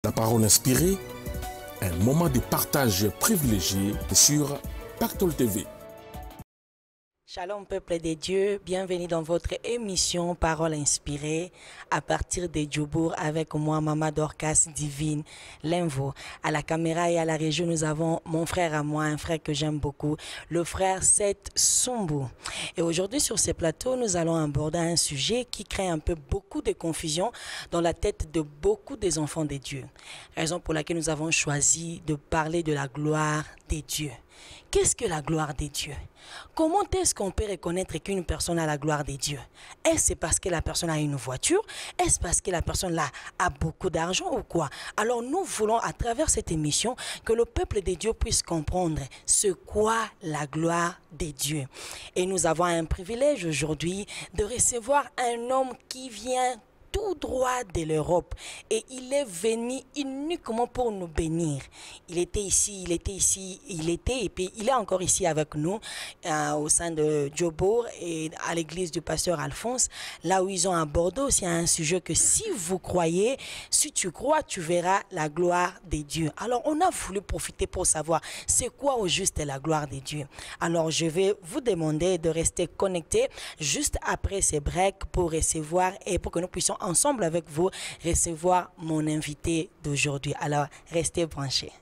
La parole inspirée, un moment de partage privilégié sur Pactole TV. Shalom peuple de Dieu, bienvenue dans votre émission Parole inspirée à partir de Djobour avec moi Maman Dorcas Divine Lenvo. À la caméra et à la régie nous avons mon frère à moi, un frère que j'aime beaucoup, le frère Seth Sumbu. Et aujourd'hui sur ce plateau nous allons aborder un sujet qui crée un peu beaucoup de confusion dans la tête de beaucoup des enfants de Dieu. Raison pour laquelle nous avons choisi de parler de la gloire des dieux. Qu'est-ce que la gloire des dieux? Comment est-ce qu'on peut reconnaître qu'une personne a la gloire des dieux? Est-ce parce que la personne a une voiture? Est-ce parce que la personne là a beaucoup d'argent ou quoi? Alors nous voulons à travers cette émission que le peuple des dieux puisse comprendre ce qu'est la gloire des dieux. Et nous avons un privilège aujourd'hui de recevoir un homme qui vient tout droit de l'Europe et il est venu uniquement pour nous bénir. Il était et puis il est encore ici avec nous au sein de Djobour et à l'église du pasteur Alphonse, là où ils ont abordé aussi un sujet que si vous croyez, si tu crois, tu verras la gloire des dieux. Alors on a voulu profiter pour savoir c'est quoi au juste la gloire des dieux. Alors je vais vous demander de rester connectés juste après ces breaks pour recevoir et pour que nous puissions ensemble avec vous recevoir mon invité d'aujourd'hui. Alors, restez branchés.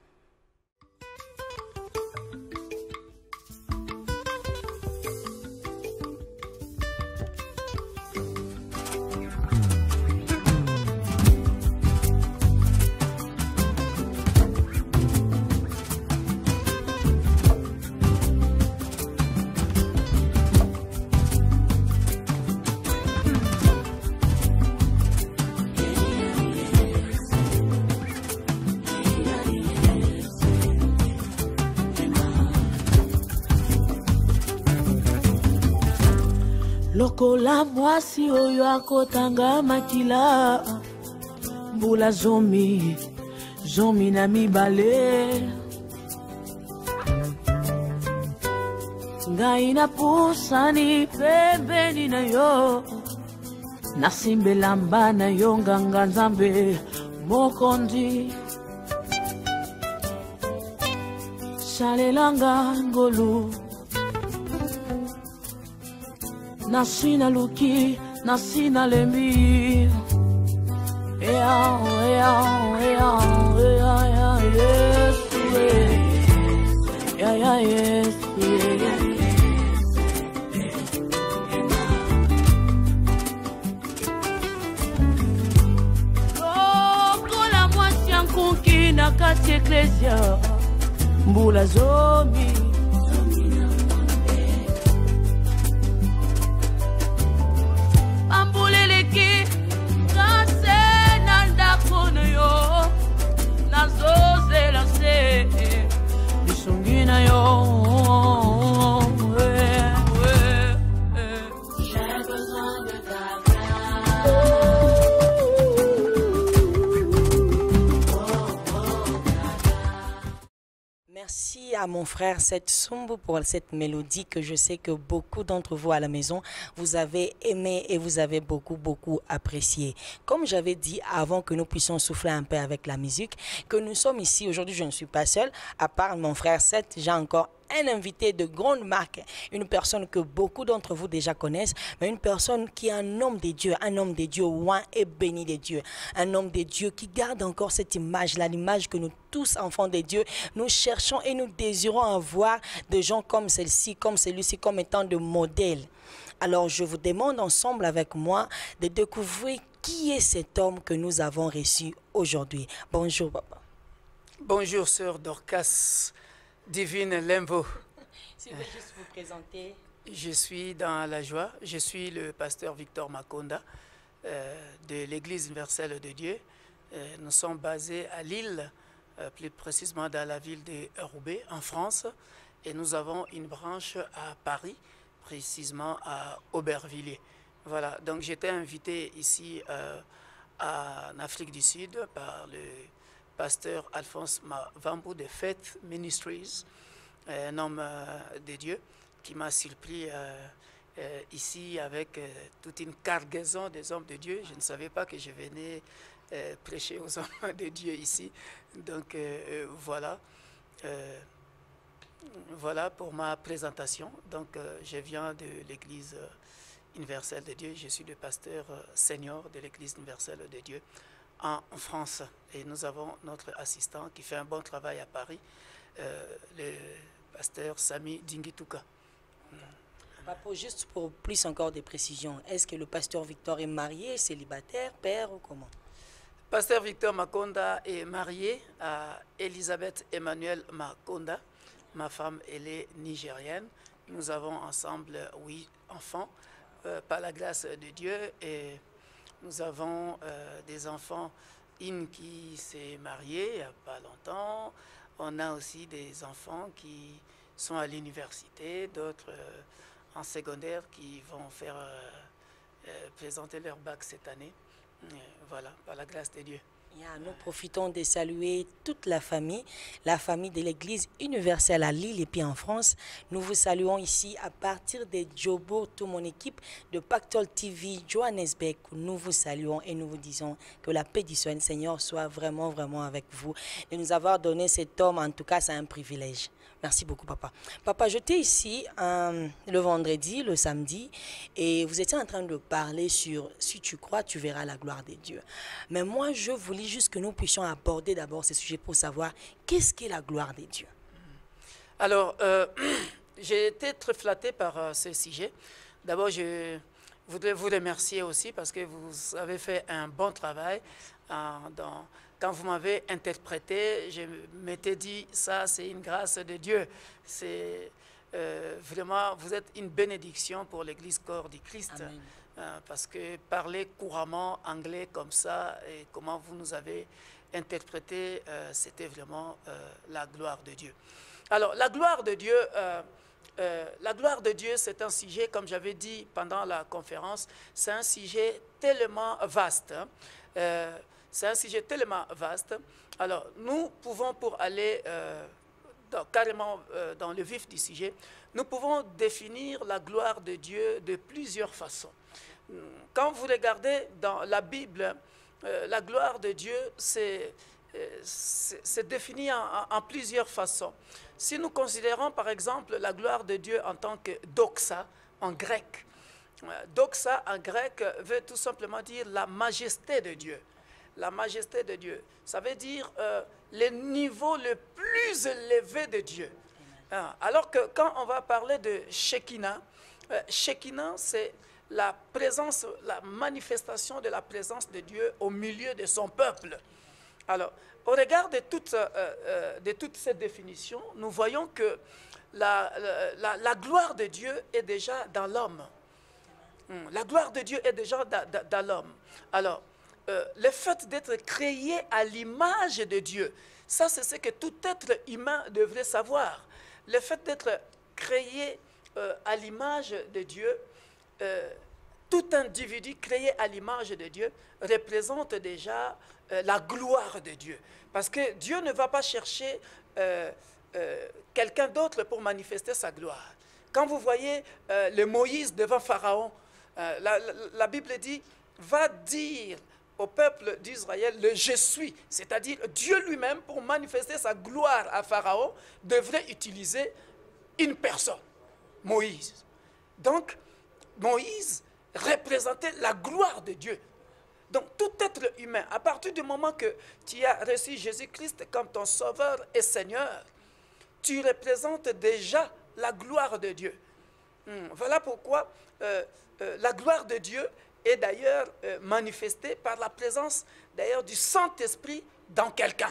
Lokola mwasi oyo akotanga makila mbula zomi na mibale ngai napusani pembeni na yo nasimbelamba na yo nganga nzambe mokondi salelanga ngolu Nasina luki, nasina lembi. Yes. Lokola mwasi yankuki na kati eklesia mbula zomi. Merci à mon frère Seth Sumbu pour cette mélodie que je sais que beaucoup d'entre vous à la maison, vous avez aimé et vous avez beaucoup apprécié. Comme j'avais dit avant que nous puissions souffler un peu avec la musique, que nous sommes ici, aujourd'hui je ne suis pas seul, à part mon frère Seth, j'ai encore un invité de grande marque, une personne que beaucoup d'entre vous déjà connaissent, mais une personne qui est un homme de Dieu oint et béni de Dieu, un homme de Dieu qui garde encore cette image-là, l'image que nous tous, enfants de Dieu, nous cherchons et nous désirons avoir de gens comme celle-ci, comme celui-ci, comme étant de modèles. Alors je vous demande ensemble avec moi de découvrir qui est cet homme que nous avons reçu aujourd'hui. Bonjour papa. Bonjour sœur Dorcas Divine Lenvo. Si vous voulez juste vous présenter. Je suis dans la joie. Je suis le pasteur Victor Makonda de l'Église universelle de Dieu. Nous sommes basés à Lille, plus précisément dans la ville de Roubaix, en France. Et nous avons une branche à Paris, précisément à Aubervilliers. Voilà, donc j'étais invité ici en Afrique du Sud par le pasteur Alphonse Mavambu de Faith Ministries, un homme de Dieu qui m'a surpris ici avec toute une cargaison des hommes de Dieu. Je ne savais pas que je venais prêcher aux hommes de Dieu ici. Donc voilà. Voilà pour ma présentation. Donc je viens de l'Église universelle de Dieu. Je suis le pasteur senior de l'Église universelle de Dieu en France. Et nous avons notre assistant qui fait un bon travail à Paris, le pasteur Sami Dingituka. Papa, juste pour plus encore de précisions, est-ce que le pasteur Victor est marié, célibataire, père ou comment? Pasteur Victor Makonda est marié à Elisabeth Emmanuel Makonda. Ma femme, elle est nigérienne. Nous avons ensemble 8 enfants par la grâce de Dieu. Et nous avons des enfants, une qui s'est mariée il n'y a pas longtemps. On a aussi des enfants qui sont à l'université, d'autres en secondaire qui vont faire présenter leur bac cette année. Voilà, par la grâce de Dieu. Nous profitons de saluer toute la famille de l'Église universelle à Lille et puis en France. Nous vous saluons ici à partir de Djobourg, toute mon équipe de Pactol TV, Johannesburg. Nous vous saluons et nous vous disons que la paix du Seigneur soit vraiment, vraiment avec vous. Et nous avoir donné cet homme, en tout cas, c'est un privilège. Merci beaucoup, papa. Papa, j'étais ici le vendredi, le samedi, et vous étiez en train de parler sur « Si tu crois, tu verras la gloire de Dieu ». Mais moi, je voulais juste que nous puissions aborder d'abord ce sujet pour savoir qu'est-ce qu'est la gloire de Dieu. Alors, j'ai été très flatté par ce sujet. D'abord, je voudrais vous remercier aussi parce que vous avez fait un bon travail quand vous m'avez interprété, je m'étais dit, ça c'est une grâce de Dieu. C'est vraiment, vous êtes une bénédiction pour l'Église corps du Christ. Parce que parler couramment anglais comme ça, et comment vous nous avez interprété, c'était vraiment la gloire de Dieu. Alors, la gloire de Dieu, c'est un sujet, comme j'avais dit pendant la conférence, c'est un sujet tellement vaste. C'est un sujet tellement vaste. Alors, nous pouvons, pour aller carrément dans le vif du sujet, nous pouvons définir la gloire de Dieu de plusieurs façons. Quand vous regardez dans la Bible, la gloire de Dieu, c'est défini en plusieurs façons. Si nous considérons, par exemple, la gloire de Dieu en tant que doxa, en grec, doxa, en grec, veut tout simplement dire la majesté de Dieu. La majesté de Dieu. Ça veut dire le niveau le plus élevé de Dieu. Alors que quand on va parler de Shekinah, Shekinah, c'est la présence, la manifestation de la présence de Dieu au milieu de son peuple. Alors, au regard de toutes ces définitions, nous voyons que la gloire de Dieu est déjà dans l'homme. La gloire de Dieu est déjà dans l'homme. Alors, le fait d'être créé à l'image de Dieu, ça c'est ce que tout être humain devrait savoir. Le fait d'être créé à l'image de Dieu, tout individu créé à l'image de Dieu représente déjà la gloire de Dieu. Parce que Dieu ne va pas chercher quelqu'un d'autre pour manifester sa gloire. Quand vous voyez le Moïse devant Pharaon, la Bible dit, va dire au peuple d'Israël le « je suis », c'est-à-dire Dieu lui-même, pour manifester sa gloire à Pharaon, devrait utiliser une personne, Moïse. Donc, Moïse représentait la gloire de Dieu. Donc, tout être humain, à partir du moment que tu as reçu Jésus-Christ comme ton Sauveur et Seigneur, tu représentes déjà la gloire de Dieu. Voilà pourquoi la gloire de Dieu est d'ailleurs manifestée par la présence d'ailleurs du Saint-Esprit dans quelqu'un.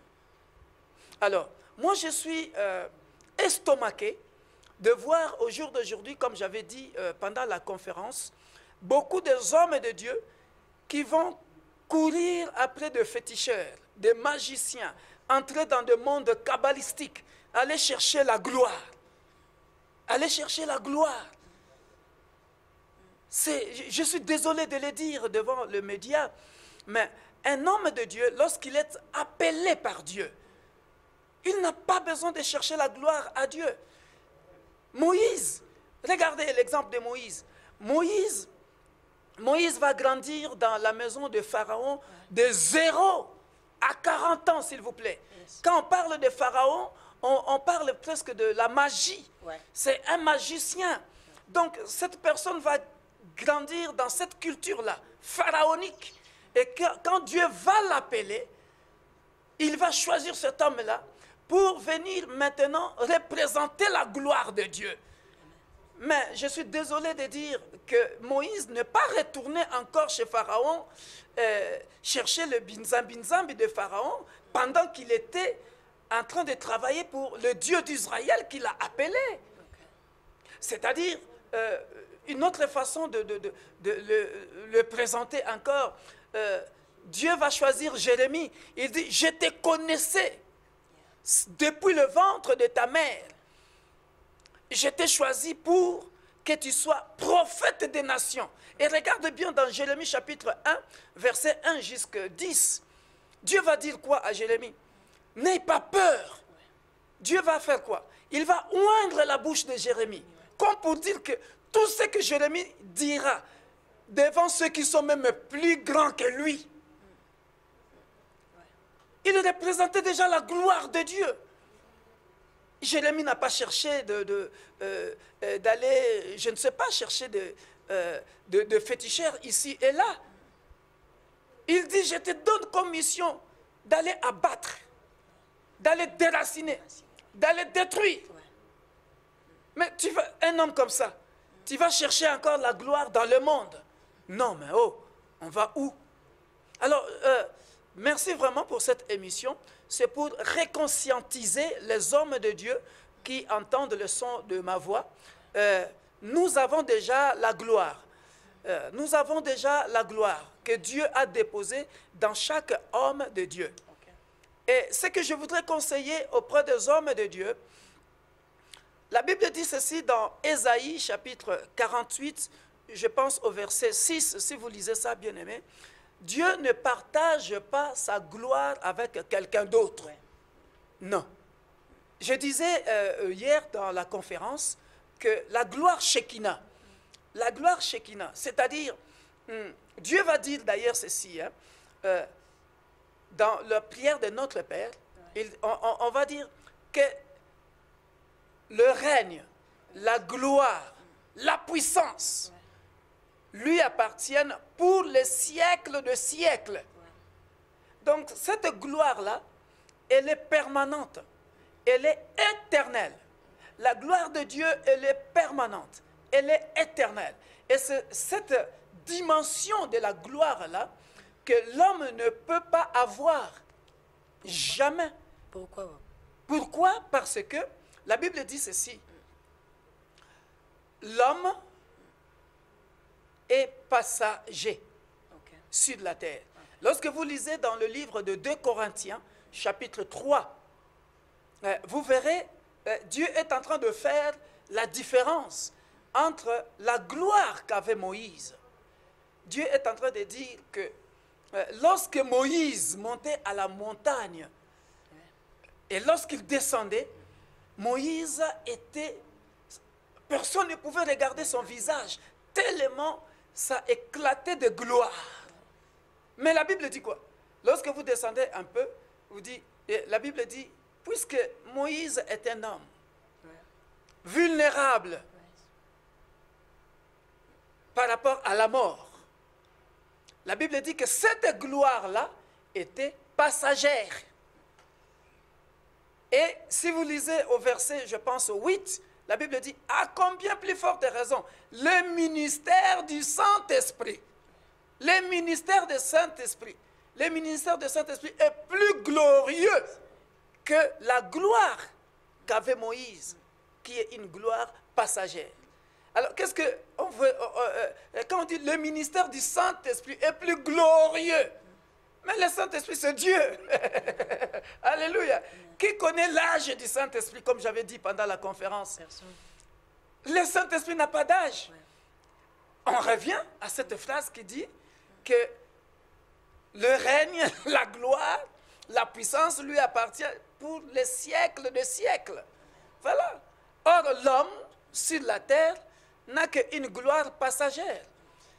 Alors, moi je suis estomaqué de voir au jour d'aujourd'hui, comme j'avais dit pendant la conférence, beaucoup des hommes de Dieu qui vont courir après des féticheurs, des magiciens, entrer dans le monde kabbalistique, aller chercher la gloire. Aller chercher la gloire. Je suis désolé de le dire devant le média, mais un homme de Dieu, lorsqu'il est appelé par Dieu, il n'a pas besoin de chercher la gloire à Dieu. Moïse, regardez l'exemple de Moïse. Moïse Moïse va grandir dans la maison de Pharaon de 0 à 40 ans, s'il vous plaît. Quand on parle de Pharaon, on parle presque de la magie. C'est un magicien. Donc, cette personne va grandir dans cette culture-là, pharaonique. Et quand Dieu va l'appeler, il va choisir cet homme-là pour venir maintenant représenter la gloire de Dieu. Mais je suis désolé de dire que Moïse n'est pas retourné encore chez Pharaon, chercher le binzambi de Pharaon, pendant qu'il était en train de travailler pour le Dieu d'Israël qu'il a appelé. C'est-à-dire, une autre façon de le présenter encore, Dieu va choisir Jérémie. Il dit, je te connaissais depuis le ventre de ta mère. Je t'ai choisi pour que tu sois prophète des nations. Et regarde bien dans Jérémie chapitre 1, verset 1 jusqu'à 10. Dieu va dire quoi à Jérémie? N'aie pas peur. Dieu va faire quoi? Il va oindre la bouche de Jérémie. Comme pour dire que tout ce que Jérémie dira devant ceux qui sont même plus grands que lui, il représentait déjà la gloire de Dieu. Jérémie n'a pas cherché d'aller, je ne sais pas, chercher de féticheurs ici et là. Il dit, je te donne comme mission d'aller abattre, d'aller déraciner, d'aller détruire. Mais tu vas, un homme comme ça, tu vas chercher encore la gloire dans le monde. Non, mais oh, on va où? Alors, merci vraiment pour cette émission. C'est pour réconscientiser les hommes de Dieu qui entendent le son de ma voix. Nous avons déjà la gloire. Nous avons déjà la gloire que Dieu a déposée dans chaque homme de Dieu. Et ce que je voudrais conseiller auprès des hommes de Dieu, la Bible dit ceci dans Ésaïe chapitre 48, je pense au verset 6, si vous lisez ça, bien-aimé. Dieu ne partage pas sa gloire avec quelqu'un d'autre. Non. Je disais hier dans la conférence que la gloire Shekinah, c'est-à-dire, Dieu va dire d'ailleurs ceci, hein, dans la prière de notre Père, on va dire que le règne, la gloire, la puissance lui appartiennent pour les siècles de siècles. Donc cette gloire-là, elle est permanente, elle est éternelle. La gloire de Dieu, elle est permanente, elle est éternelle. Et c'est cette dimension de la gloire-là que l'homme ne peut pas avoir. Jamais. Pourquoi? Pourquoi? Parce que la Bible dit ceci. L'homme est passager sur la terre. Lorsque vous lisez dans le livre de 2 Corinthiens, chapitre 3, vous verrez, Dieu est en train de faire la différence entre la gloire qu'avait Moïse. Dieu est en train de dire que lorsque Moïse montait à la montagne et lorsqu'il descendait, Moïse était... Personne ne pouvait regarder son visage, tellement ça éclatait de gloire. Mais la Bible dit quoi? Lorsque vous descendez un peu, vous dit, la Bible dit, puisque Moïse est un homme vulnérable par rapport à la mort, la Bible dit que cette gloire-là était passagère. Et si vous lisez au verset, je pense au 8, la Bible dit, à combien plus forte raison, le ministère du Saint-Esprit, le ministère du Saint-Esprit, le ministère du Saint-Esprit est plus glorieux que la gloire qu'avait Moïse, qui est une gloire passagère. Alors, qu'est-ce qu'on veut, quand on dit le ministère du Saint-Esprit est plus glorieux, mais le Saint-Esprit, c'est Dieu. Alléluia. Qui connaît l'âge du Saint-Esprit, comme j'avais dit pendant la conférence? Personne. Le Saint-Esprit n'a pas d'âge. On revient à cette phrase qui dit que le règne, la gloire, la puissance lui appartient pour les siècles de siècles. Voilà. Or, l'homme sur la terre n'a qu'une gloire passagère.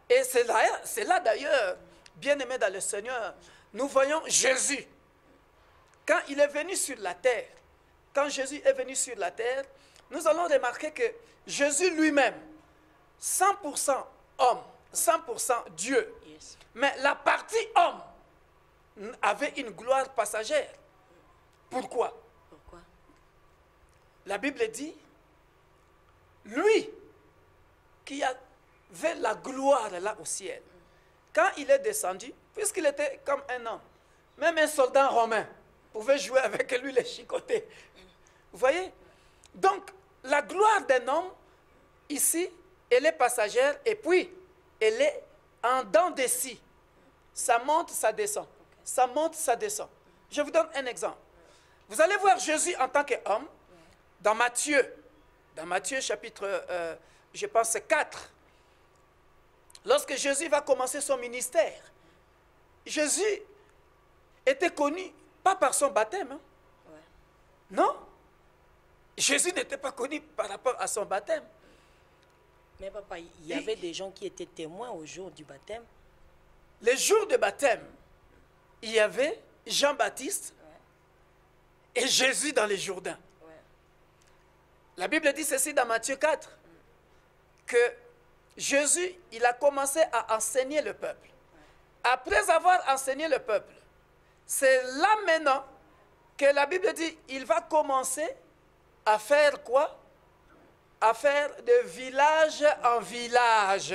Et c'est là d'ailleurs, bien-aimé dans le Seigneur, nous voyons Jésus. Quand il est venu sur la terre, quand Jésus est venu sur la terre, nous allons remarquer que Jésus lui-même, 100% homme, 100% Dieu, Yes. mais la partie homme avait une gloire passagère. Pourquoi? Pourquoi? La Bible dit, lui qui avait la gloire là au ciel, quand il est descendu, puisqu'il était comme un homme, même un soldat romain pouvait jouer avec lui les chicotés. Vous voyez? Donc, la gloire d'un homme, ici, elle est passagère et puis, elle est en dents de scie. Ça monte, ça descend. Ça monte, ça descend. Je vous donne un exemple. Vous allez voir Jésus en tant qu'homme dans Matthieu chapitre, je pense, 4. Lorsque Jésus va commencer son ministère, Jésus était connu, pas par son baptême. Hein? Ouais. Non. Jésus n'était pas connu par rapport à son baptême. Mais papa, il y avait des gens qui étaient témoins au jour du baptême. Le jour de baptême, il y avait Jean-Baptiste et Jésus dans les Jourdains. Ouais. La Bible dit ceci dans Matthieu 4, que Jésus, il a commencé à enseigner le peuple. Après avoir enseigné le peuple, c'est là maintenant que la Bible dit, il va commencer à faire quoi? À faire de village en village.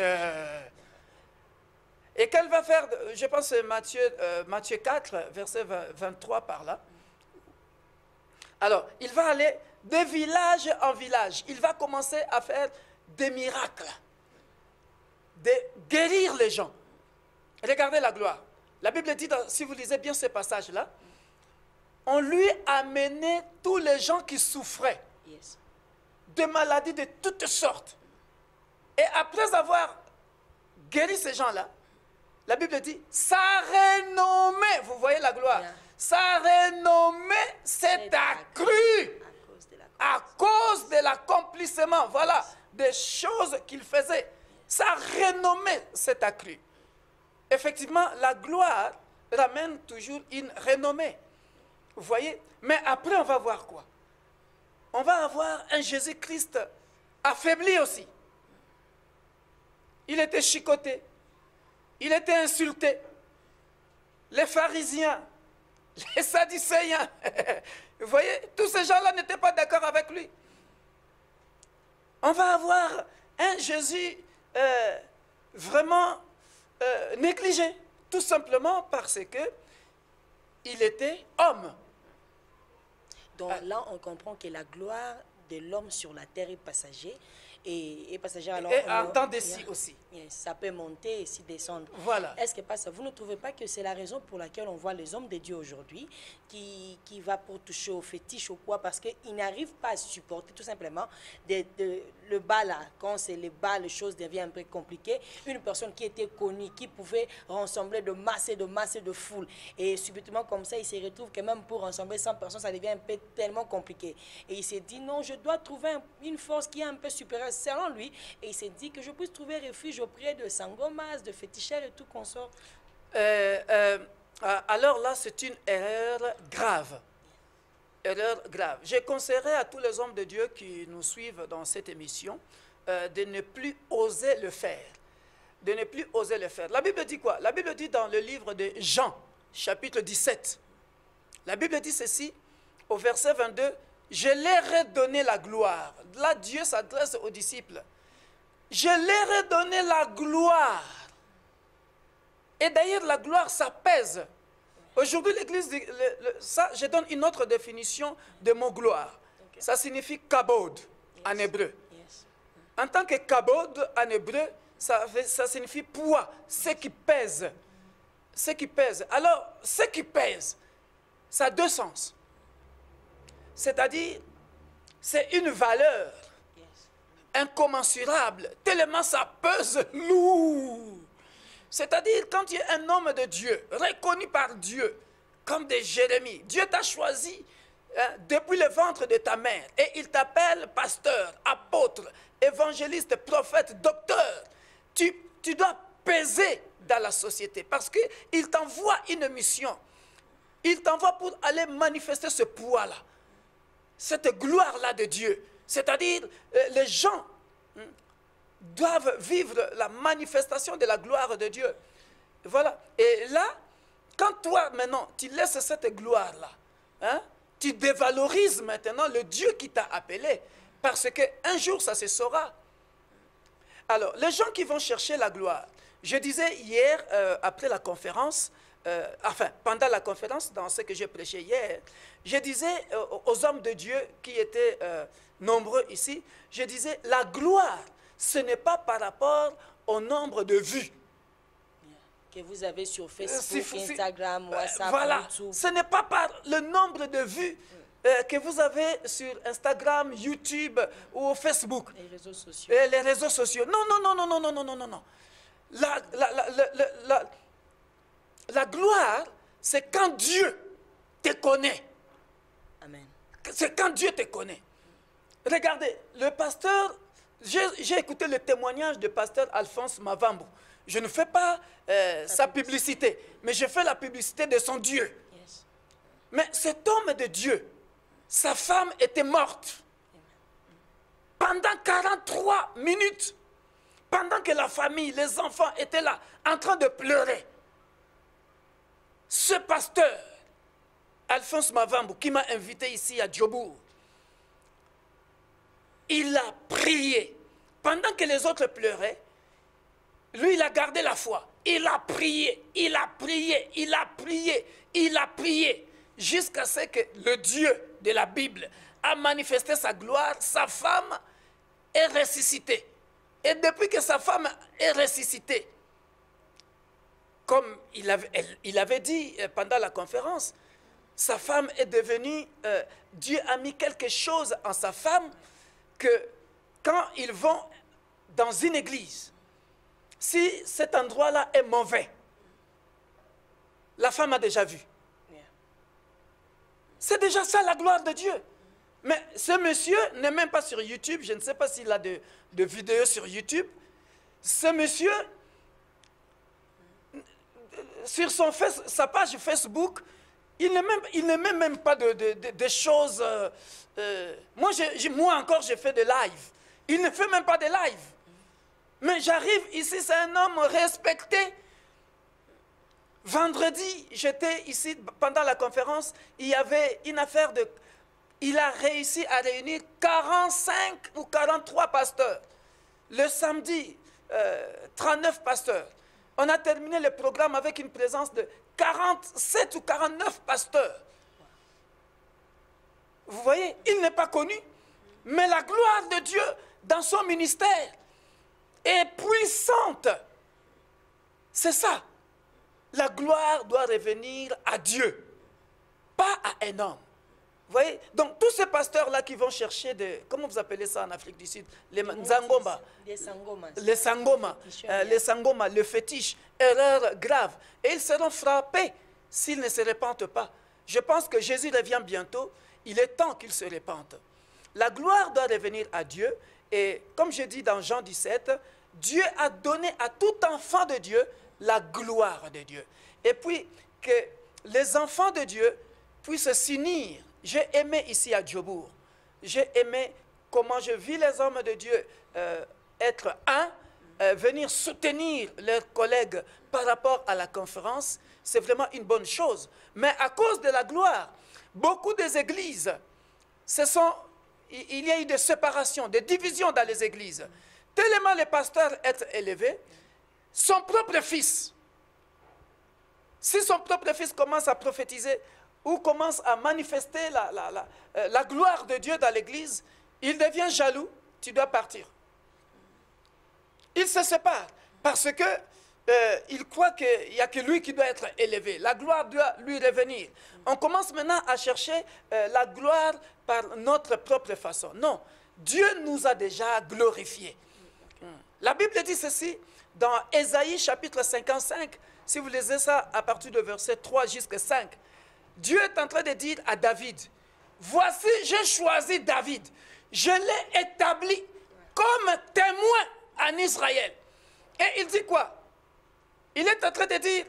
Et qu'elle va faire, je pense que c'est Matthieu 4, verset 23 par là. Alors, il va aller de village en village. Il va commencer à faire des miracles, de guérir les gens. Regardez la gloire. La Bible dit, si vous lisez bien ce passage-là, on lui a amené tous les gens qui souffraient Yes. de maladies de toutes sortes. Et après avoir guéri ces gens-là, la Bible dit, sa renommée, vous voyez la gloire, Yeah. sa renommée s'est accrue À cause de à cause de l'accomplissement, voilà, des choses qu'il faisait. Sa renommée s'est accrue. Effectivement, la gloire ramène toujours une renommée. Vous voyez? Mais après, on va voir quoi? On va avoir un Jésus-Christ affaibli aussi. Il était chicoté. Il était insulté. Les pharisiens, les sadducéens, vous voyez, tous ces gens-là n'étaient pas d'accord avec lui. On va avoir un Jésus vraiment négligé, tout simplement parce que il était homme. Donc là, on comprend que la gloire de l'homme sur la terre est passager. Et passager, alors, Et en temps de scie aussi. Yes, ça peut monter et s'y descendre. Voilà. Est-ce que pasteur, vous ne trouvez pas que c'est la raison pour laquelle on voit les hommes de Dieu aujourd'hui qui va pour toucher au fétiche ou quoi, parce qu'ils n'arrivent pas à supporter tout simplement le bas là, quand c'est le bas, les choses deviennent un peu compliquées. Une personne qui était connue, qui pouvait rassembler de masse et de foule, et subitement comme ça, il se retrouve que même pour rassembler 100 personnes, ça devient un peu tellement compliqué. Et il s'est dit non, je dois trouver une force qui est un peu supérieure selon lui, et il s'est dit que je puisse trouver refuge auprès de sangomas, de féticheurs et tout consort. Alors là, c'est une erreur grave. Erreur grave. Je conseillerais à tous les hommes de Dieu qui nous suivent dans cette émission de ne plus oser le faire. De ne plus oser le faire. La Bible dit quoi? La Bible dit dans le livre de Jean, chapitre 17. La Bible dit ceci, au verset 22, « Je leur ai donné la gloire. » Là, Dieu s'adresse aux disciples. « Je leur ai donné la gloire. » Et d'ailleurs, la gloire, ça pèse. Aujourd'hui, l'Église dit, ça, je donne une autre définition de mot gloire. Okay. Ça signifie kabod en hébreu. Yes. En tant que kabod en hébreu, ça signifie poids, ce qui pèse. Ce qui pèse. Alors, ce qui pèse, ça a deux sens. C'est-à-dire, c'est une valeur incommensurable, tellement ça pèse lourd. C'est-à-dire, quand tu es un homme de Dieu, reconnu par Dieu, comme des Jérémie, Dieu t'a choisi depuis le ventre de ta mère, et il t'appelle pasteur, apôtre, évangéliste, prophète, docteur. Tu dois peser dans la société. Parce qu'il t'envoie une mission. Il t'envoie pour aller manifester ce poids-là. Cette gloire-là de Dieu. C'est-à-dire, les gens doivent vivre la manifestation de la gloire de Dieu. Voilà. Et là, quand toi, maintenant, tu laisses cette gloire-là, hein, tu dévalorises maintenant le Dieu qui t'a appelé. Parce qu'un jour, ça se saura. Alors, les gens qui vont chercher la gloire, je disais hier, après la conférence, enfin, pendant la conférence, dans ce que j'ai prêché hier, je disais aux hommes de Dieu qui étaient nombreux ici, je disais, la gloire, ce n'est pas par rapport au nombre de vues. Que vous avez sur Facebook, Instagram, WhatsApp, voilà, YouTube. Ce n'est pas par le nombre de vues que vous avez sur Instagram, YouTube ou Facebook. Les réseaux sociaux. Et les réseaux sociaux. Non, non, non, non, non, non, non, non, non, non. La gloire, c'est quand Dieu te connaît. Amen. C'est quand Dieu te connaît. Regardez, le pasteur, j'ai écouté le témoignage du pasteur Alphonse Mavambo. Je ne fais pas sa publicité, mais je fais la publicité de son Dieu. Yes. Mais cet homme de Dieu, sa femme était morte. Pendant 43 minutes, pendant que la famille, les enfants étaient là, en train de pleurer, ce pasteur, Alphonse Mavambo, qui m'a invité ici à Djobour, il a prié. Pendant que les autres pleuraient, lui, il a gardé la foi. Il a prié, il a prié, il a prié, il a prié, jusqu'à ce que le Dieu de la Bible a manifesté sa gloire. Sa femme est ressuscitée. Et depuis que sa femme est ressuscitée, comme il avait dit pendant la conférence, sa femme est devenue, Dieu a mis quelque chose en sa femme que quand ils vont dans une église, si cet endroit-là est mauvais, la femme a déjà vu. C'est déjà ça la gloire de Dieu. Mais ce monsieur n'est même pas sur YouTube. Je ne sais pas s'il a de vidéos sur YouTube. Ce monsieur, sur sa page Facebook, il ne met même pas de choses. Moi encore, j'ai fait des lives. Il ne fait même pas de live. Mais j'arrive ici, c'est un homme respecté. Vendredi, j'étais ici pendant la conférence, il y avait une affaire de... Il a réussi à réunir 45 ou 43 pasteurs. Le samedi, 39 pasteurs. On a terminé le programme avec une présence de 47 ou 49 pasteurs. Vous voyez, il n'est pas connu, mais la gloire de Dieu dans son ministère est puissante. C'est ça. La gloire doit revenir à Dieu, pas à un homme. Vous voyez? Donc, tous ces pasteurs-là qui vont chercher de... Comment vous appelez ça en Afrique du Sud? Les Nzangoma. Les Sangomas. Les Sangoma. Les Sangoma, le fétiche. Erreur grave. Et ils seront frappés s'ils ne se répandent pas. Je pense que Jésus revient bientôt. Il est temps qu'ils se répandent. La gloire doit revenir à Dieu. Et comme je dis dans Jean 17, Dieu a donné à tout enfant de Dieu la gloire de Dieu. Et puis, que les enfants de Dieu puissent s'unir. J'ai aimé ici à Djobour. J'ai aimé comment je vis les hommes de Dieu être un, venir soutenir leurs collègues par rapport à la conférence. C'est vraiment une bonne chose. Mais à cause de la gloire, beaucoup des églises, il y a eu des séparations, des divisions dans les églises. Tellement les pasteurs sont élevés, son propre fils, si son propre fils commence à prophétiser ou commence à manifester la gloire de Dieu dans l'église, il devient jaloux, tu dois partir. Il se sépare parce que il croit qu'il n'y a que lui qui doit être élevé. La gloire doit lui revenir. On commence maintenant à chercher la gloire par notre propre façon. Non, Dieu nous a déjà glorifiés. La Bible dit ceci dans Ésaïe chapitre 55, si vous lisez ça à partir de verset 3 jusqu'à 5. Dieu est en train de dire à David, voici, j'ai choisi David, je l'ai établi comme témoin en Israël. Et il dit quoi? Il est en train de dire,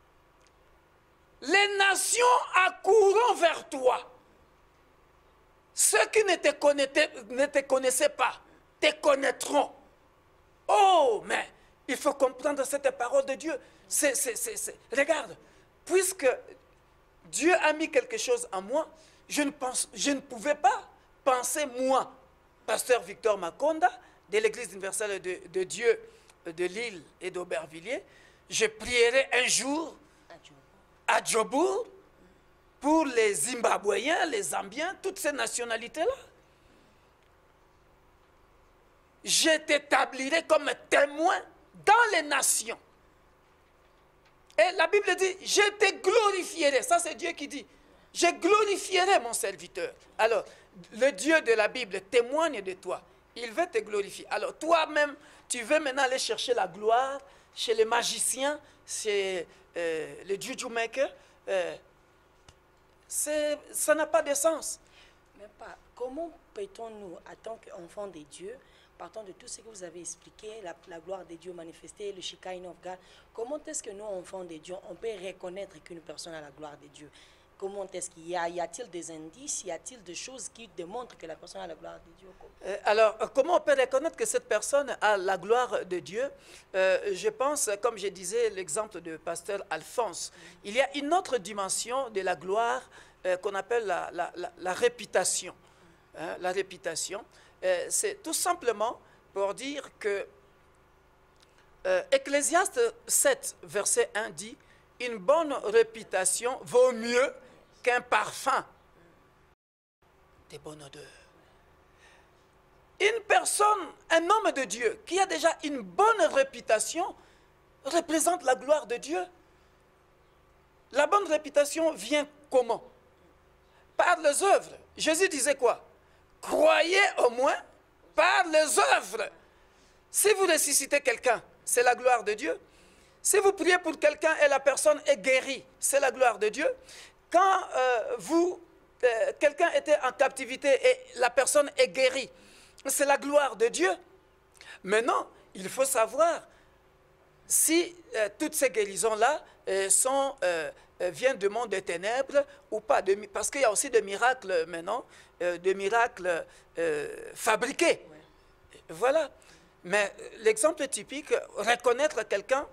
les nations accourront vers toi. Ceux qui ne te connaissaient pas te connaîtront. Oh, mais il faut comprendre cette parole de Dieu. Regarde, puisque Dieu a mis quelque chose en moi, je ne pouvais pas penser, moi, pasteur Victor Makonda, de l'Église universelle de Dieu de Lille et d'Aubervilliers, je prierai un jour à Djobour pour les Zimbabwéens, les Zambiens, toutes ces nationalités-là. Je t'établirai comme témoin dans les nations. Et la Bible dit, je te glorifierai. Ça, c'est Dieu qui dit. Je glorifierai mon serviteur. Alors, le Dieu de la Bible témoigne de toi. Il veut te glorifier. Alors, toi-même, tu veux maintenant aller chercher la gloire chez les magiciens, chez les juju makers. Ça n'a pas de sens. Mais pas. Comment peut-on, nous, en tant qu'enfants de Dieu, partant de tout ce que vous avez expliqué, la gloire de Dieu manifestée, le Shekinah of God, comment est-ce que nous, enfants de Dieu, on peut reconnaître qu'une personne a la gloire de Dieu? Comment est-ce qu'il y a-t-il des indices, y a-t-il des choses qui démontrent que la personne a la gloire de Dieu? Alors, comment on peut reconnaître que cette personne a la gloire de Dieu? Je pense, comme je disais, l'exemple de pasteur Alphonse, il y a une autre dimension de la gloire qu'on appelle la réputation. Hein, la réputation, c'est tout simplement pour dire que Ecclésiaste 7, verset 1 dit, « Une bonne réputation vaut mieux qu'un parfum de bonne odeur. » Une personne, un homme de Dieu qui a déjà une bonne réputation représente la gloire de Dieu. La bonne réputation vient comment? Par les œuvres. Jésus disait quoi? Croyez au moins par les œuvres. Si vous ressuscitez quelqu'un, c'est la gloire de Dieu. Si vous priez pour quelqu'un et la personne est guérie, c'est la gloire de Dieu. Quand quelqu'un était en captivité et la personne est guérie, c'est la gloire de Dieu. Maintenant, il faut savoir si toutes ces guérisons-là viennent du monde des ténèbres ou pas. Parce qu'il y a aussi des miracles maintenant, des miracles fabriqués. Ouais. Voilà. Mais l'exemple typique, reconnaître quelqu'un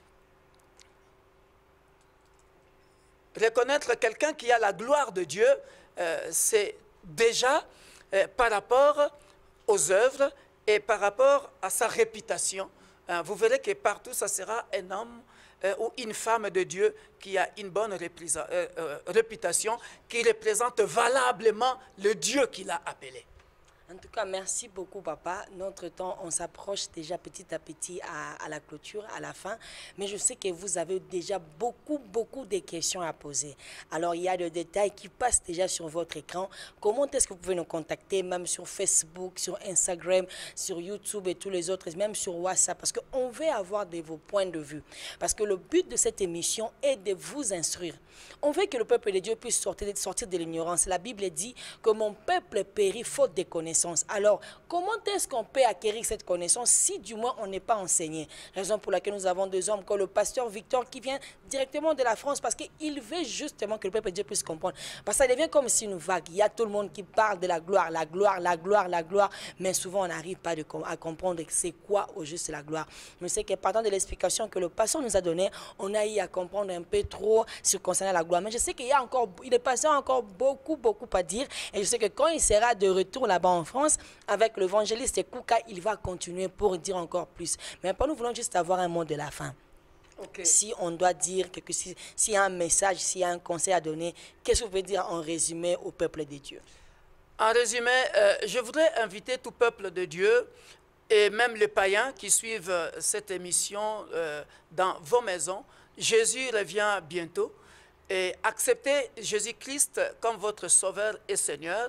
qui a la gloire de Dieu, c'est déjà par rapport aux œuvres et par rapport à sa réputation. Vous verrez que partout, ça sera un homme ou une femme de Dieu qui a une bonne réputation, qui représente valablement le Dieu qu'il a appelé. En tout cas, merci beaucoup, papa. Notre temps, on s'approche déjà petit à petit à la clôture, à la fin. Mais je sais que vous avez déjà beaucoup de questions à poser. Alors, il y a des détails qui passent déjà sur votre écran. Comment est-ce que vous pouvez nous contacter, même sur Facebook, sur Instagram, sur YouTube et tous les autres, même sur WhatsApp? Parce qu'on veut avoir vos points de vue. Parce que le but de cette émission est de vous instruire. On veut que le peuple de Dieu puisse sortir de l'ignorance. La Bible dit que mon peuple périt faute de connaissances. Alors, comment est-ce qu'on peut acquérir cette connaissance si du moins on n'est pas enseigné? Raison pour laquelle nous avons deux hommes comme le pasteur Victor qui vient directement de la France parce qu'il veut justement que le peuple de Dieu puisse comprendre. Parce que ça devient comme si une vague. Il y a tout le monde qui parle de la gloire, la gloire, la gloire, la gloire. Mais souvent, on n'arrive pas à comprendre c'est quoi au juste la gloire. Je sais que partant de l'explication que le pasteur nous a donnée, on a eu à comprendre un peu trop concernant la gloire. Mais je sais qu'il y a encore, il est passé encore beaucoup à dire. Et je sais que quand il sera de retour là-bas en France, avec l'évangéliste Kouka, il va continuer pour dire encore plus. Mais nous voulons juste avoir un mot de la fin. Okay. Si on doit dire s'il y a un message, s'il y a un conseil à donner, qu'est-ce que vous pouvez dire en résumé au peuple de Dieu? En résumé, je voudrais inviter tout peuple de Dieu et même les païens qui suivent cette émission dans vos maisons. Jésus revient bientôt et acceptez Jésus-Christ comme votre Sauveur et Seigneur.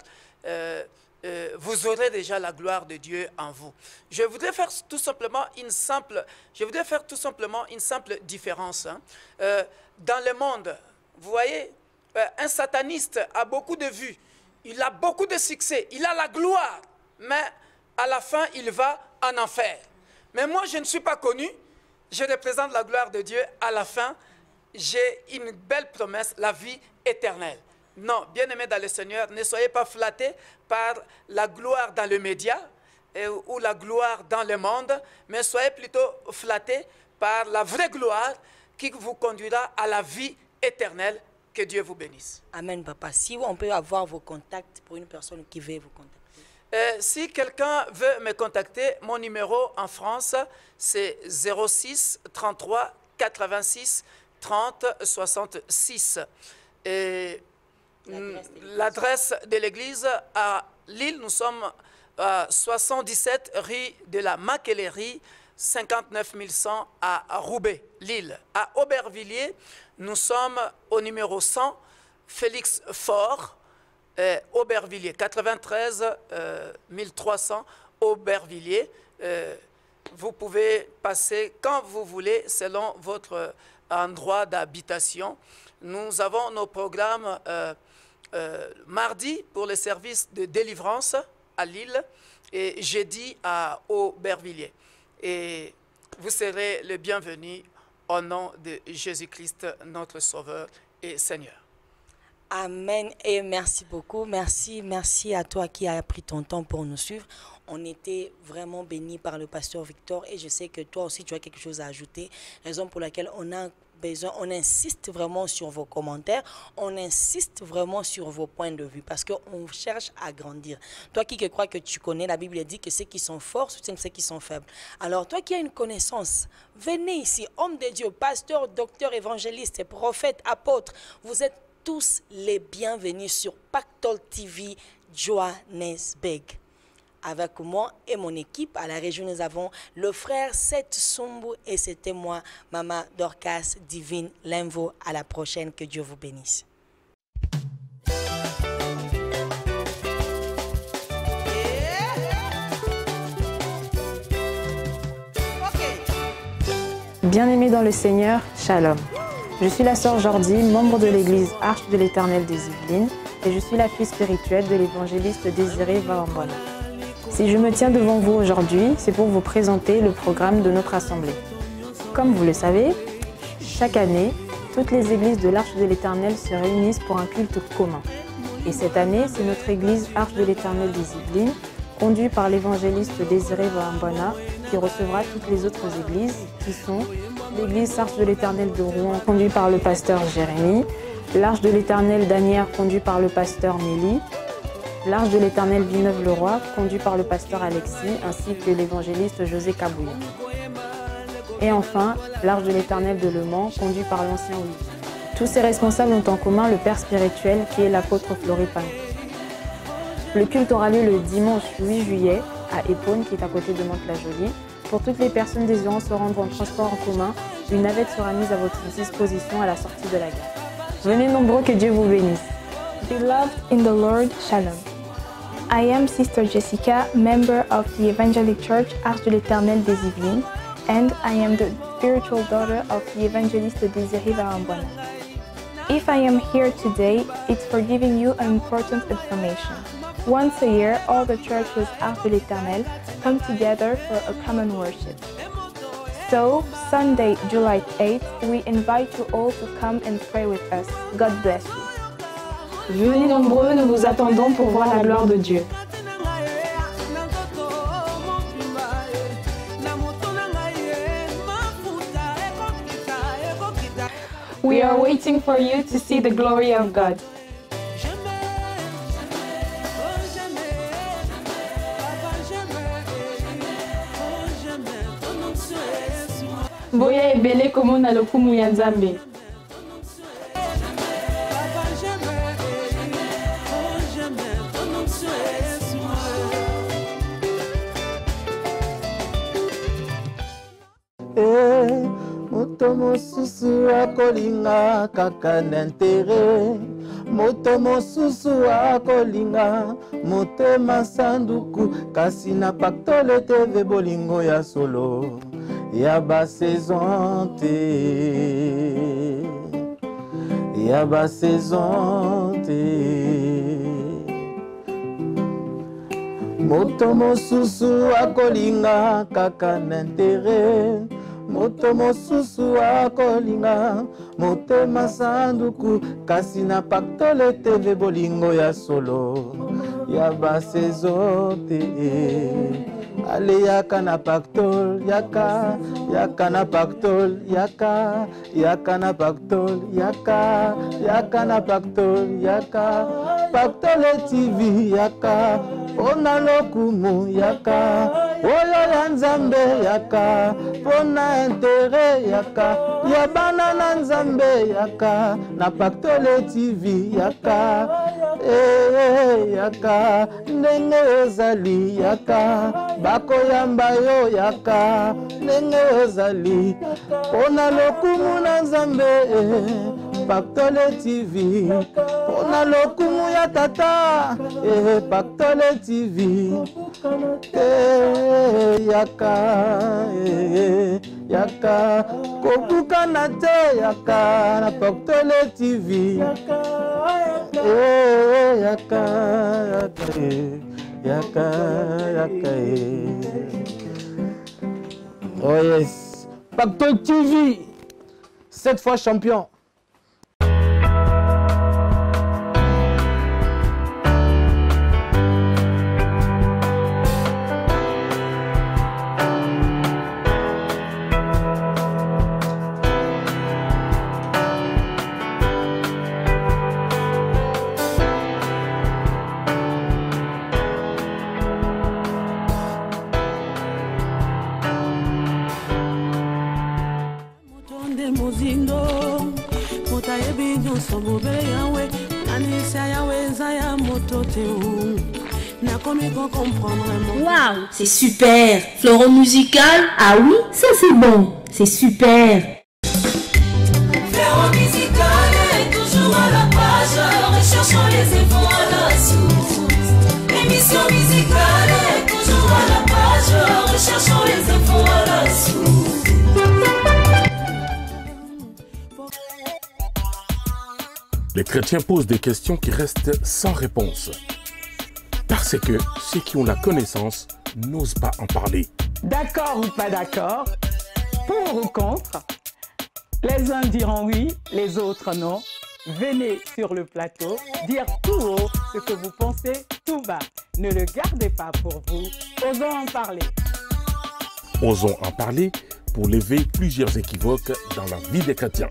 Vous aurez déjà la gloire de Dieu en vous. Je voudrais faire tout simplement une simple différence. Hein. Dans le monde, vous voyez, un sataniste a beaucoup de vues, il a beaucoup de succès, il a la gloire, mais à la fin, il va en enfer. Mais moi, je ne suis pas connu, je représente la gloire de Dieu. À la fin, j'ai une belle promesse, la vie éternelle. Non, bien-aimés dans le Seigneur, ne soyez pas flattés par la gloire dans les médias ou la gloire dans le monde, mais soyez plutôt flattés par la vraie gloire qui vous conduira à la vie éternelle. Que Dieu vous bénisse. Amen, papa. Si on peut avoir vos contacts pour une personne qui veut vous contacter. Si quelqu'un veut me contacter, mon numéro en France, c'est 06 33 86 30 66. Et l'adresse de l'église à Lille, nous sommes à 77 rue de la Maquellerie, 59 100 à Roubaix, Lille. À Aubervilliers, nous sommes au numéro 100, Félix Faure, Aubervilliers, 93 1300 Aubervilliers. Vous pouvez passer quand vous voulez, selon votre endroit d'habitation. Nous avons nos programmes mardi pour les services de délivrance à Lille et jeudi à Aubervilliers. Et vous serez le bienvenu au nom de Jésus-Christ, notre Sauveur et Seigneur. Amen et merci beaucoup. Merci à toi qui as pris ton temps pour nous suivre. On était vraiment bénis par le pasteur Victor et je sais que toi aussi tu as quelque chose à ajouter. Raison pour laquelle on insiste vraiment sur vos commentaires, on insiste vraiment sur vos points de vue parce qu'on cherche à grandir. Toi qui crois que tu connais, la Bible dit que ceux qui sont forts soutiennent ceux qui sont faibles. Alors toi qui as une connaissance, venez ici, homme de Dieu, pasteur, docteur, évangéliste, prophète, apôtre, vous êtes tous les bienvenus sur Pactol TV Johannesburg. Avec moi et mon équipe à la région, nous avons le frère Seth Sumbu et c'était moi, Maman Dorcas Divine Lenvo. À la prochaine, que Dieu vous bénisse. Bien-aimés dans le Seigneur, Shalom. Je suis la sœur Jordi, membre de l'église Arche de l'Éternel des Yvelines et je suis la fille spirituelle de l'évangéliste Désiré Vaambwana. Si je me tiens devant vous aujourd'hui, c'est pour vous présenter le programme de notre assemblée. Comme vous le savez, chaque année, toutes les églises de l'Arche de l'Éternel se réunissent pour un culte commun. Et cette année, c'est notre église Arche de l'Éternel des Yvelines, conduite par l'évangéliste Désiré Vaambwana, qui recevra toutes les autres églises, qui sont l'église Arche de l'Éternel de Rouen, conduite par le pasteur Jérémy, l'Arche de l'Éternel d'Anières, conduite par le pasteur Mélie, l'Arche de l'Éternel Villeneuve-le-Roi, conduit par le pasteur Alexis, ainsi que l'évangéliste José Kabouya. Et enfin, l'Arche de l'Éternel de Le Mans, conduit par l'ancien Olivier. Tous ces responsables ont en commun le père spirituel qui est l'apôtre Floripano. Le culte aura lieu le dimanche 8 juillet à Épône, qui est à côté de Mantes-la-Jolie. Pour toutes les personnes désirant se rendre en transport en commun, une navette sera mise à votre disposition à la sortie de la gare. Venez nombreux, que Dieu vous bénisse. Beloved in the Lord, Shalom. I am Sister Jessica, member of the Evangelic Church Arche de l'Éternel des Yvelines, and I am the spiritual daughter of the evangelist Désiré Vaambwana. If I am here today, it's for giving you an important information. Once a year, all the churches Arche de l'Éternel come together for a common worship. So, Sunday, July 8th, we invite you all to come and pray with us. God bless you. Venez nombreux, nous vous attendons pour voir la gloire de Dieu. We are waiting for you to see the glory of God. Boya ebele komo na lokumu ya Nzambe. Moto mosusu akolinga kaka na ntere, moto mosusu akolinga motema sanduku, kasi na Pactol TV bolingo ya solo ya basaison te, ya basaison te. Moto mosusu akolinga kaka na ntere, moto mosusu akolinga motema sanduku kasi na Pactole TV bolingo ya solo ya basezo te ale yaka na Pactole yaka na Pactole yaka na Pactole yaka na Pactole yaka Pactole TV yaka pona lokumu yaka oyo ya Nzambe yaka pona intere yaka ya bana na Nzambe yaka na Pactole TV yaka yaka ndenge ozali yaka bakoyamba yo yaka ndenge ozali pona lokumu na Nzambe Pactole TV pona lokumu ya tata Pactole TV yaka yaka kobuka na te yaka na Pactole TV yaka yaka oh yes Pactole TV 7 fois champion. Waouh, c'est super. Fleuron musical, ah oui, ça c'est bon, c'est super. Fleuron musical est toujours à la page, recherchons les infos à la source. Émission musicale est toujours à la page, recherchons les infos à la source. Les chrétiens posent des questions qui restent sans réponse. Parce que ceux qui ont la connaissance n'osent pas en parler. D'accord ou pas d'accord? Pour ou contre? Les uns diront oui, les autres non. Venez sur le plateau dire tout haut ce que vous pensez tout bas. Ne le gardez pas pour vous. Osons en parler. Osons en parler pour lever plusieurs équivoques dans la vie des chrétiens.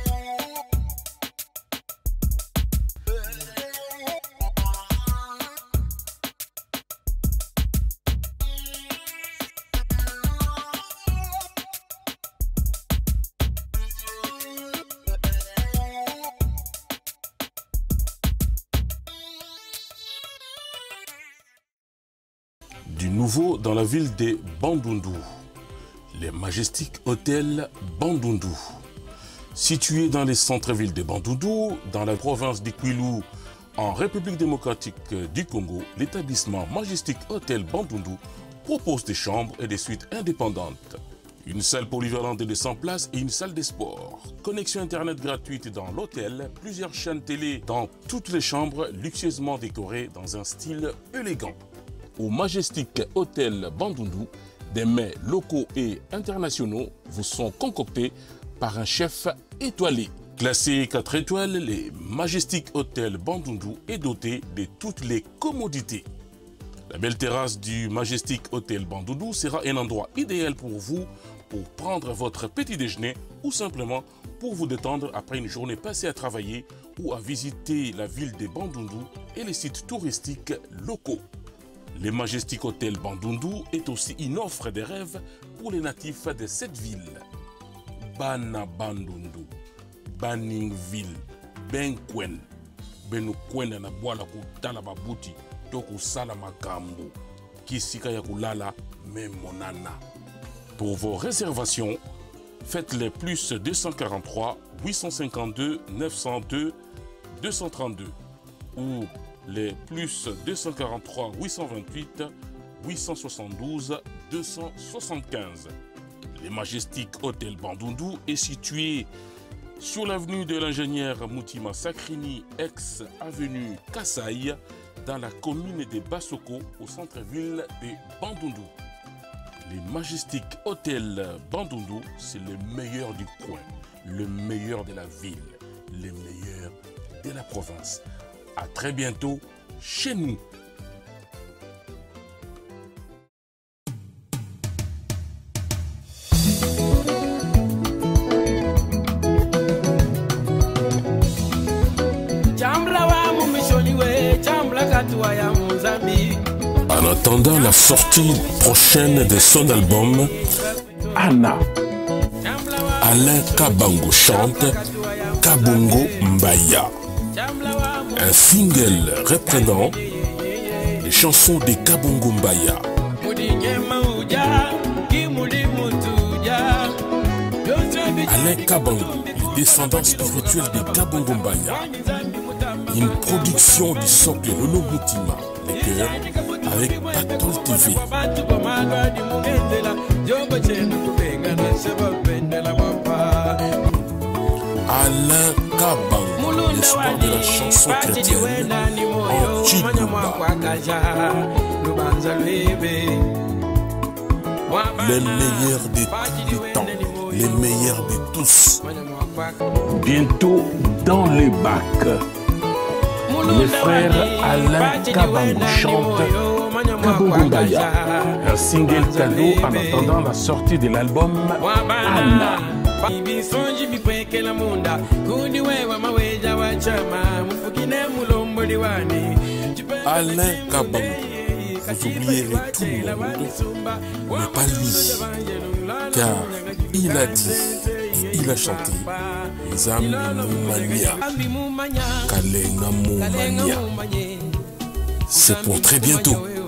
Du nouveau dans la ville de Bandundu, les Majestic Hotel Bandundu. Situé dans les centres-villes de Bandundu, dans la province d'Ikwilu, en République démocratique du Congo, l'établissement Majestic Hotel Bandundu propose des chambres et des suites indépendantes. Une salle polyvalente de 100 places et une salle de sport. Connexion internet gratuite dans l'hôtel, plusieurs chaînes télé dans toutes les chambres luxueusement décorées dans un style élégant. Au Majestic Hotel Bandundu, des mets locaux et internationaux vous sont concoctés par un chef étoilé. Classé 4 étoiles, les Majestic Hotel Bandundu est doté de toutes les commodités. La belle terrasse du Majestic Hotel Bandundu sera un endroit idéal pour vous pour prendre votre petit déjeuner ou simplement pour vous détendre après une journée passée à travailler ou à visiter la ville de Bandundu et les sites touristiques locaux. Le Majestic Hotel Bandundu est aussi une offre de rêve pour les natifs de cette ville. Bana Bandundu, Baningville, Benkwen, Benukwen na boala kutala babuti, toku sala makambo, kisika ya kulala memonana. Pour vos réservations, faites-les plus 243 852 902 232 ou les plus 243 828 872 275. Le Majestic Hotel Bandundu est situé sur l'avenue de l'ingénieur Moutima Sakrini, ex-avenue Kasaï, dans la commune de Bassoko, au centre-ville de Bandundu. Les Majestic Hôtel Bandundu, c'est le meilleur du coin, le meilleur de la ville, le meilleur de la province. À très bientôt chez nous. En attendant la sortie prochaine de son album, Anna, Alain Kabango chante Kabongo Mbaya, un single reprenant les chansons de Kabongo Mbaya. Alain Kabango, le descendant spirituel de Kabongo Mbaya, une production du socle Renaud Moutima, les cœurs, avec Patol TV. Alain Kabango, l'espoir de la chanson chrétienne, en Chidouba. Les meilleurs de tous les temps, les meilleurs de tous. Bientôt dans les bacs. Le frère Alain Kabango chante Kabongo Mbaya, un single cadeau en attendant la sortie de l'album Anna. Alain Kabango, vous oublierez tout le monde, mais pas lui, car il a dit, il a chanté Zami Moumania, Kalenga Moumania. C'est pour très bientôt.